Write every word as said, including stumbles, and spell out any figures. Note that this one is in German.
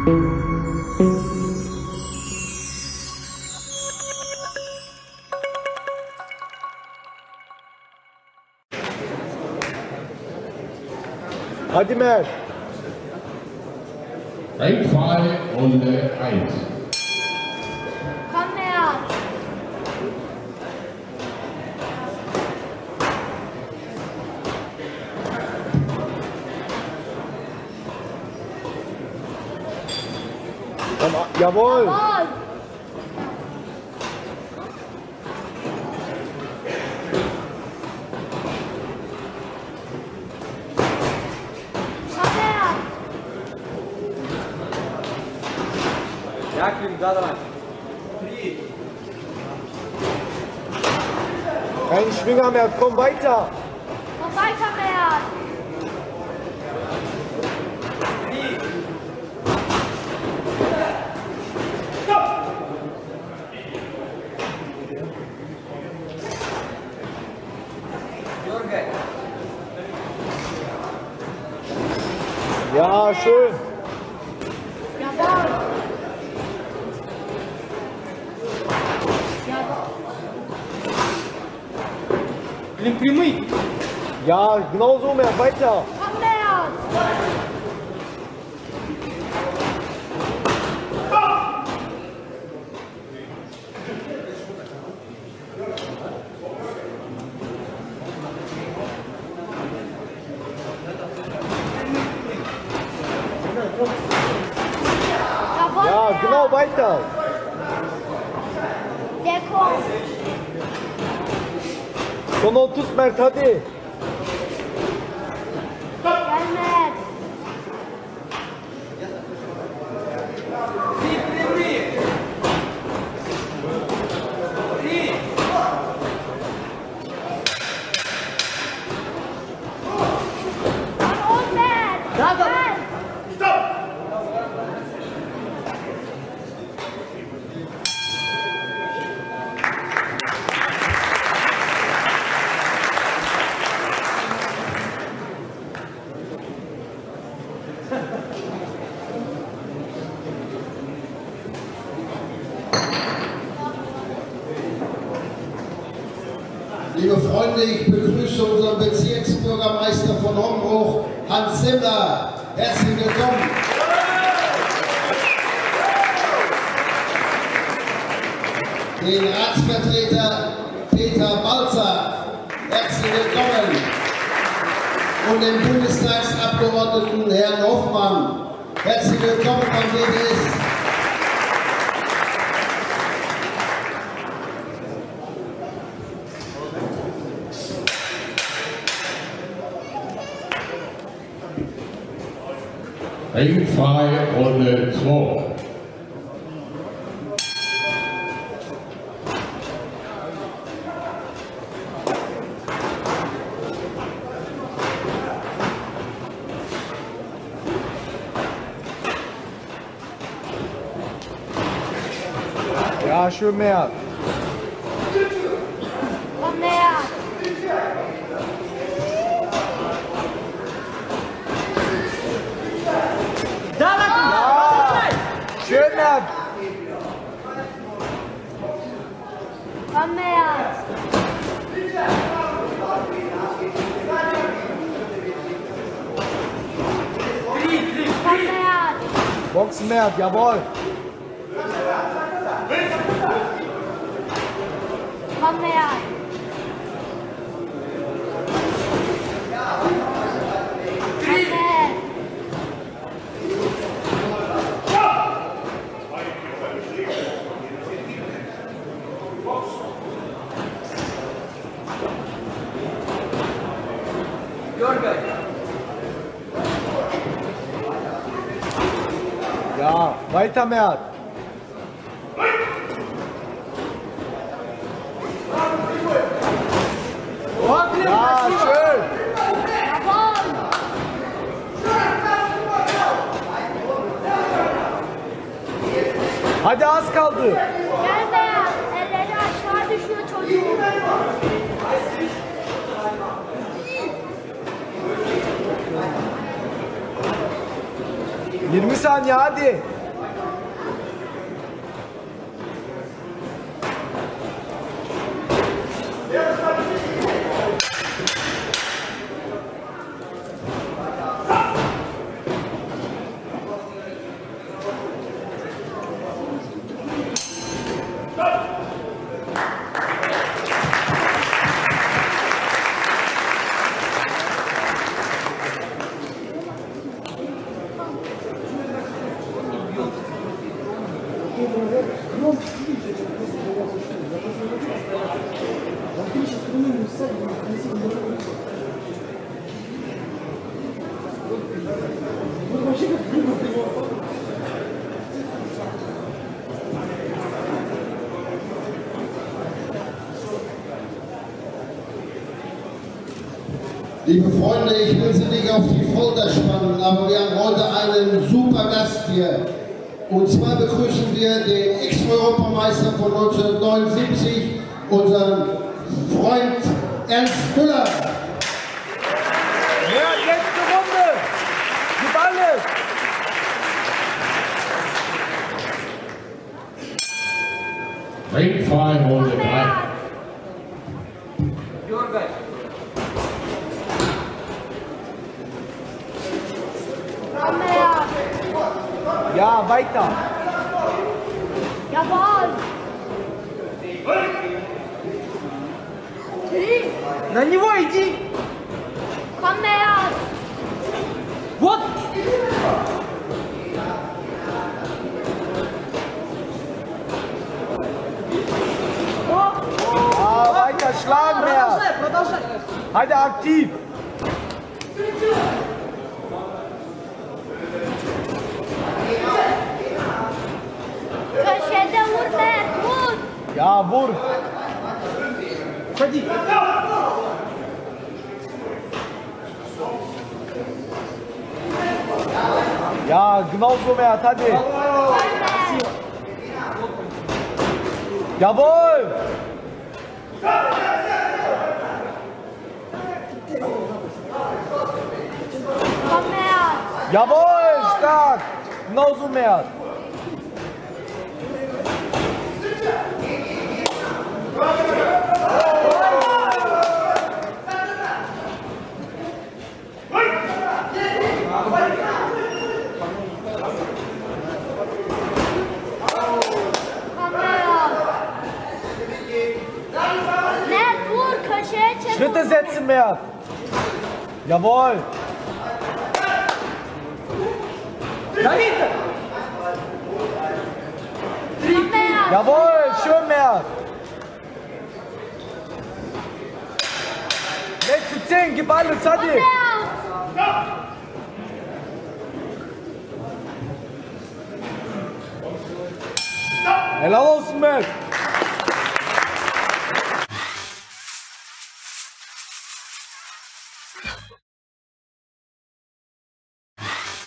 Hadi Mert. Einfall Runde eins. Komm her. Jawohl. Jawohl. Jacqueline, da dran. Kein Schwinger mehr, komm weiter. Komm weiter, Mert. Ja, schön. Jawohl. Блин, прямый. Ja, genau so mehr, weiter. Komm, Mert. Jawohl, Ja, Mert. genau weiter. Der kommt. Son otuz Mert hadi. Gel, Mert. Komm on, Mert. Da, da. Gel. Liebe Freunde, ich begrüße unseren Bezirksbürgermeister von Hombruch, Hans Simmler. Herzlich willkommen. Den Ratsvertreter Peter Balzer. Herzlich willkommen. Und den Bundestagsabgeordneten Herrn Hoffmann. Herzlich willkommen am B D S. Einfall Runde zwei. Ja, schön Mert. Komm, Mert. Da, da, da. Schön Mert. Komm, Mert. Komm, Mert. Boxen Mert, jawohl. Komm, Mert. Komm, Mert. Ja, weiter Mert. Ja, schön. Jawohl. Hadi az kaldı. Gel, Mert. Elleri aşağı düşüyor çocuğum. yirmi saniye hadi. Liebe Freunde, ich will Sie nicht auf die Folter spannen, aber wir haben heute einen super Gast hier. Und zwar begrüßen wir den Ex-Europameister von neunzehnhundertneunundsiebzig, unseren Freund Ernst Müller. Ja, letzte Runde. Gib alles. Ring zwei, Runde drei. Jürgen. Komm her. Ja, weiter. Jawohl. На него иди! Komm her. Вот! Ja, weiter schlagen mehr. Продолжай, продолжай! Halt aktiv. Köşede vur Mert, vur. Ja, Wurf. Ходи! Ja, genau so Mert, hadi. Jawohl. Komm her. Jawohl, stark. Genau so Mert. Komm her. Mert, vur. Köşeye çek. Schritte setzen Mert. Jawohl. Давид! Komm her. Jawohl, schön Mert. Letzte zehn, gib alles, Komm hadi. her. Helal olsun Mert.